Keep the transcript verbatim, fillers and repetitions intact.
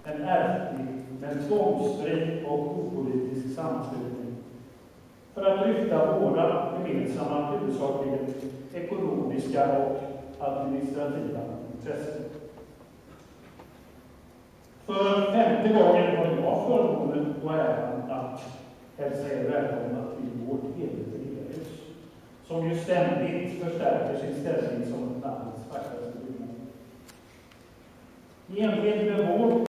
en ärftlig men tvångsfri och opolitisk sammanslutning för att lyfta våra gemensamma huvudsakligen ekonomiska och administrativa intressen. För femte gången har jag förmånen och äran att hälsa er välkomna till vårt eget elevhus, som ju ständigt förstärker sin ställning som landets vackraste byggnad. I enlighet med vår